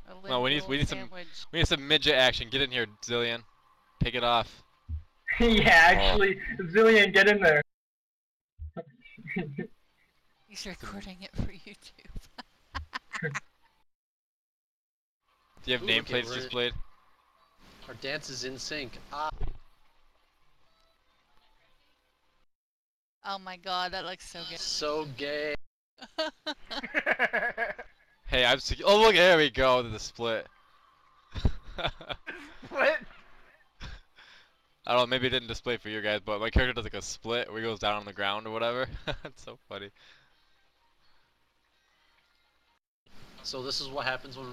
A No, we literal need sandwich. some midget action. Get in here, Zillion. Take it off. Yeah, actually, Zillion, get in there. He's recording it for YouTube. Do you have Ooh, look at nameplates Rin. displayed? Our dance is in sync. Ah. Oh my god, that looks so good. So gay. Hey, oh look, there we go, the split. What? I don't know, maybe it didn't display for you guys, but my character does like a split where he goes down on the ground or whatever. It's so funny. So this is what happens when